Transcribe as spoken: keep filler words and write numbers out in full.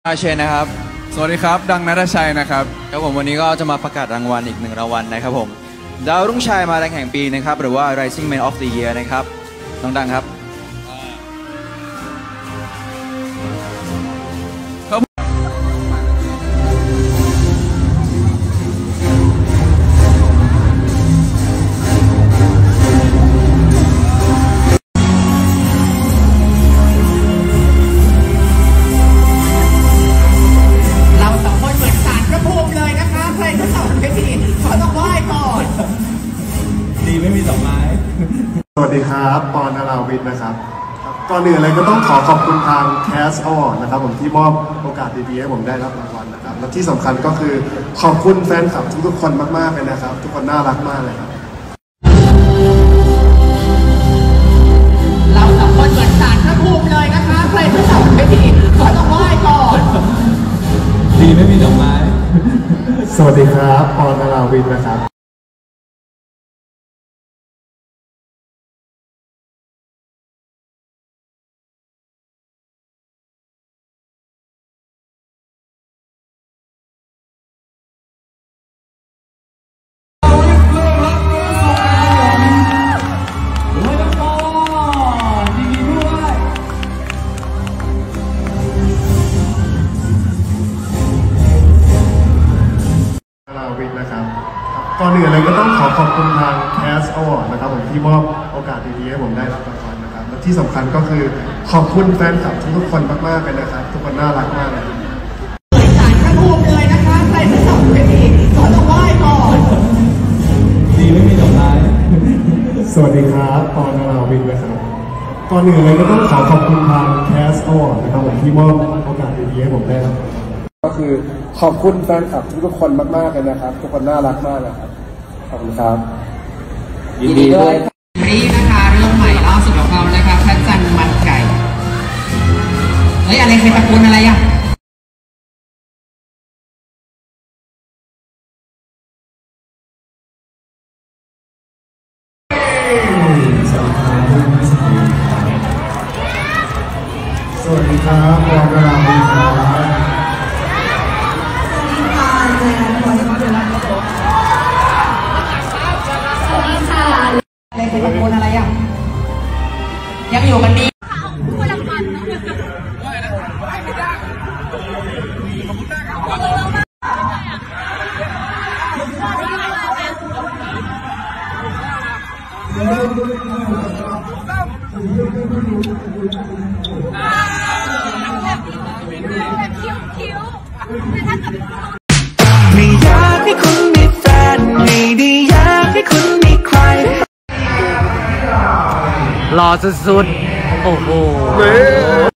อาเชนนะครับสวัสดีครับดังนัทชัยนะครับครับผมวันนี้ก็จะมาประกาศรางวัลอีกหนึ่งรางวัลนะครับผมดาวรุ่งชายมาแรงแห่งปีนะครับหรือว่า Rising Man of the Year นะครับน้องดังครับสวัสดีครับปอน นราวิทย์นะครับก่อนอื่นเลยก็ต้องขอขอบคุณทาง Cast Award นะครับผมที่มอบโอกาสดีๆให้ผมได้รับรางวัลนะครับและที่สำคัญก็คือขอบคุณแฟนคลับทุกๆคนมากๆเลยนะครับทุกคนน่ารักมากเลยครับเราสองคนเหมือนศาลพระภูมิเลยนะคะใครที่ทำไม่ดีขอต้องไหว้ก่อนดีไม่มีดอกไม้สวัสดีครับปอน นราวิทย์นะครับนะครับก่อนอื่นเลยก็ต้องขอขอบคุณทาง Cast Award นะครับผมที่มอบโอกาสดีๆให้ผมได้รับรางวัลนะครับและที่สำคัญก็คือขอบคุณแฟนคลับทุกๆคนมากๆเลยนะครับทุกคนน่ารักมากเลยเหมือนศาลพระภูมิเลยนะคะใครที่ทำไม่ดีขอต้องไหว้ก่อนดีไม่มีดอกไม้สวัสดีครับปอน นราวิทย์นะครับก่อนอื่นเลยก็ต้องขอขอบคุณทาง Cast Award นะครับผมที่มอบโอกาสดีๆให้ผมได้รับก็คือขอบคุณแฟนคลับทุกๆคนมากๆเลยนะครับทุกคนน่ารักมากเลยครับขอบคุณครับยินดีด้วยนี่นะคะเรื่องใหม่ล่าสุดของเรานะคะพระจันทร์มันไก่เฮ้ยอะไรใครตะโกนอะไรอ่ะสวัสดีครับปอน นราวิทย์ครับอะไรเป็นตะโกนอะไรอ่ะยังอยู่กันดีไม่อยากให้คุณมีแฟนไม่ได้อยากให้คุณมีใครหล่อสุดๆโอ้โห